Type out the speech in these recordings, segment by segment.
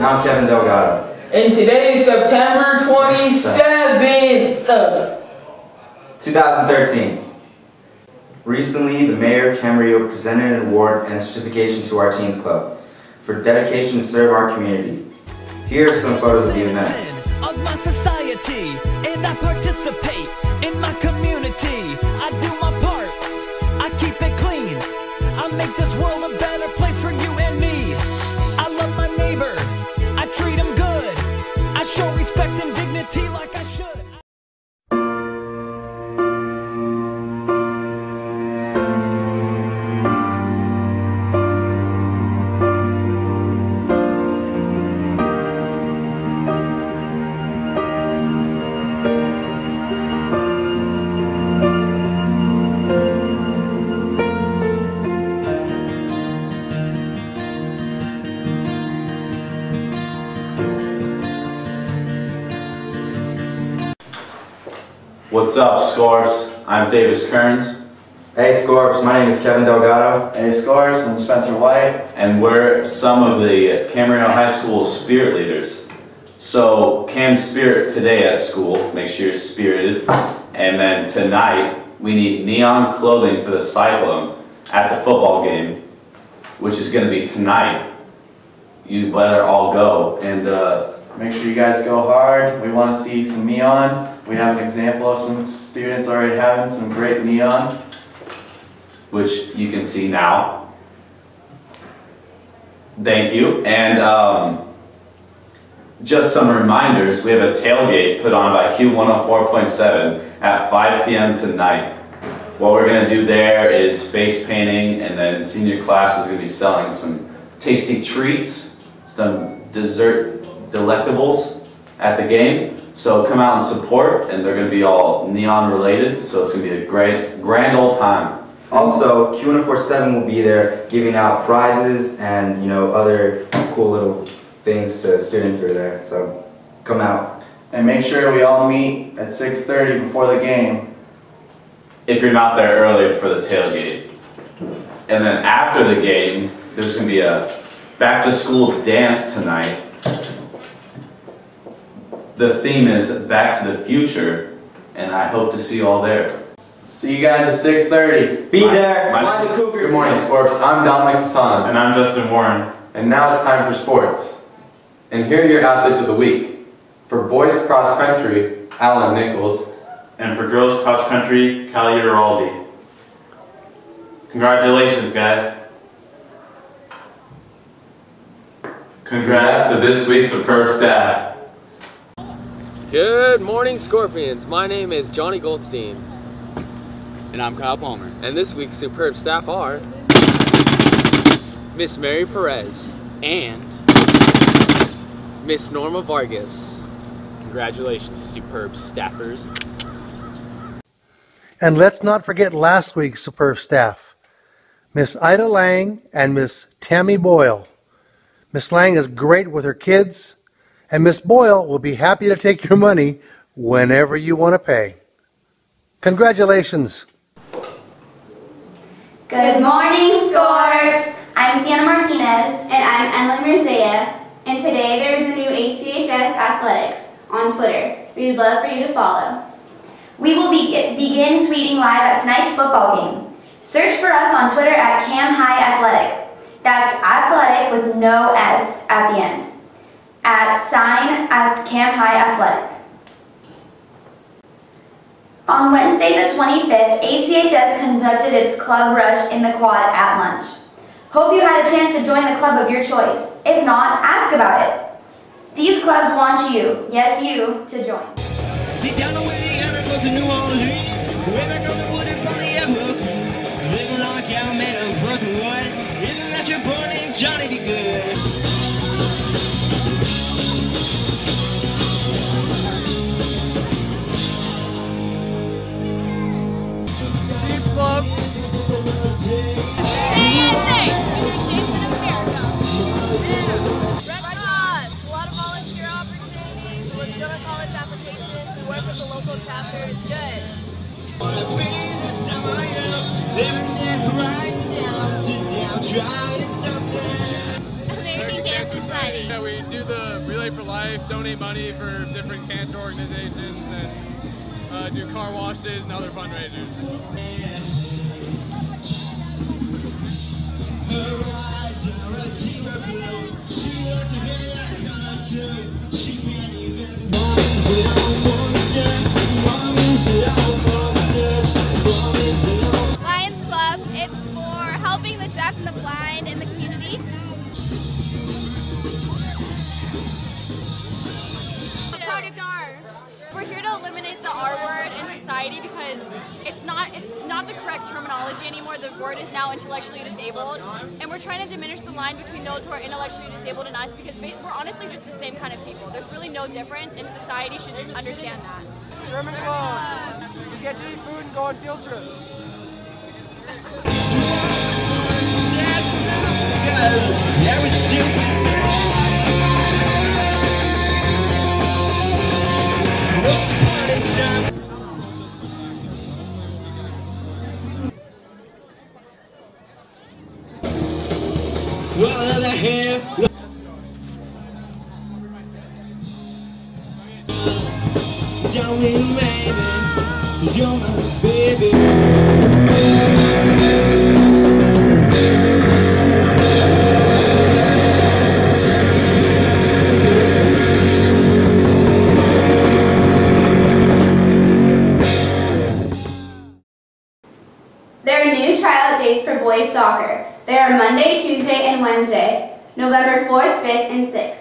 I'm Kevin Delgado. And today is September 27th, 2013. Recently, the Mayor, Camarillo, presented an award and certification to our Teens Club for dedication to serve our community. Here are some photos of the event. Of my society, and I participate in my community. I do my part, I keep it clean. I make this world a better place for you and me. I love my neighbor, I treat him good. I show respect and dignity like I should. What's up, Scorps? I'm Davis Kearns. Hey Scorps, my name is Kevin Delgado. Hey Scorps, I'm Spencer White. And we're some of the Camarillo High School spirit leaders. So, Cam Spirit today at school, make sure you're spirited. And then tonight, we need neon clothing for the Cyclone at the football game, which is going to be tonight. You better all go. And Make sure you guys go hard. We want to see some neon. We have an example of some students already having some great neon, which you can see now. Thank you. And just some reminders, we have a tailgate put on by Q104.7 at 5 p.m. tonight. What we're going to do there is face painting, and then senior class is going to be selling some tasty treats, some dessert delectables at the game. So come out and support, and they're going to be all neon related, so it's going to be a grand old time. Also, Q147 will be there giving out prizes and other cool little things to students who are there. So come out. and make sure we all meet at 6:30 before the game. If you're not there early for the tailgate. And then after the game, there's going to be a back to school dance tonight. The theme is Back to the Future, and I hope to see you all there. See you guys at 6:30. Be there. Mind the Cougars. Good morning, Scorps. I'm Dominic Tasana. And I'm Justin Warren. And now it's time for sports. And here are your athletes of the week. For boys cross country, Alan Nichols. And for girls cross country, Callie Giraldi. Congratulations, guys. Congrats to this week's superb staff. Good morning, Scorpions. My name is Johnny Goldstein. And I'm Kyle Palmer. And this week's superb staff are Miss Mary Perez And Miss Norma Vargas. congratulations, superb staffers. And let's not forget last week's superb staff, Miss Ida Lang and Miss Tammy Boyle. Miss Lang is great with her kids, and Miss Boyle will be happy to take your money whenever you want to pay. Congratulations. Good morning, Scorps! I'm Sienna Martinez. And I'm Emily Mirzea. And today there is a new ACHS Athletics on Twitter. We'd love for you to follow. We will begin tweeting live at tonight's football game. Search for us on Twitter at Cam High Athletic. That's athletic with no S at the end. @ Cam High Athletic. On Wednesday the 25th, ACHS conducted its club rush in the quad at lunch. Hope you had a chance to join the club of your choice. If not, ask about it. These clubs want you, yes you, to join. Down to Louisiana, close to New Orleans. Way back on the wooded Polyamor. Living like y'all made of fucking wood. Isn't that your boy named Johnny Be Good? Club. American Cancer Society. Society. Yeah, we do the Relay for Life, donate money for different cancer organizations, and do car washes and other fundraisers. Lions Club, it's for helping the deaf and the blind in the community. Project R. We're here to eliminate the R word in society because it's not the correct terminology anymore. The word is now intellectually disabled, and we're trying to diminish the line between those who are intellectually disabled and us because we're honestly just the same kind of people. There's really no difference, and society should understand that. German Club. We get to eat food and go on field trips. There are new tryout dates for boys soccer. They are Monday, Tuesday, and Wednesday, November 4th, 5th, and 6th.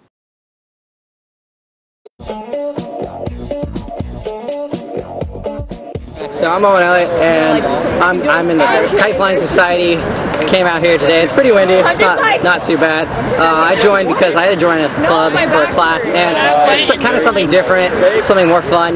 So I'm Owen Elliott, and I'm in the Kite Flying Society. I came out here today. It's pretty windy. It's not too bad. I joined because I had to join a club for a class, and it's kind of something different, something more fun.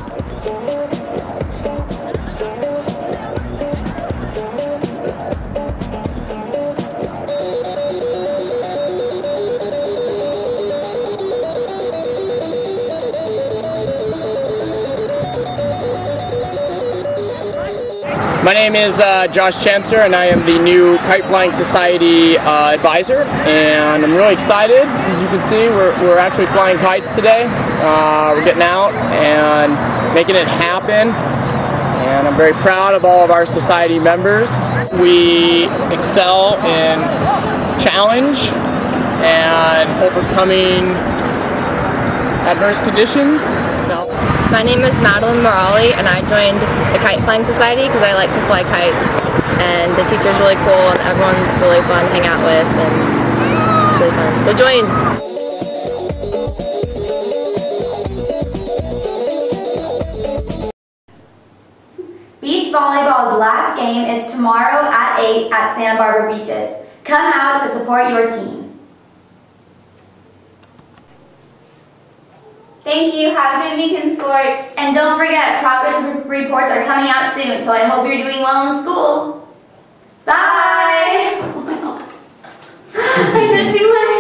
My name is Josh Chancellor, and I am the new Kite Flying Society advisor, and I'm really excited. As you can see, we're actually flying kites today. We're getting out and making it happen, and I'm very proud of all of our society members. We excel in challenge and overcoming adverse conditions. My name is Madeline Morali, and I joined the Kite Flying Society because I like to fly kites, and the teacher's really cool, and everyone's really fun to hang out with, and it's really fun. So join! Beach volleyball's last game is tomorrow at 8 at Santa Barbara Beaches. Come out to support your team. Thank you. Have a good weekend, Skorks. And don't forget, progress reports are coming out soon, so I hope you're doing well in school. Bye! Oh my God. I did too late.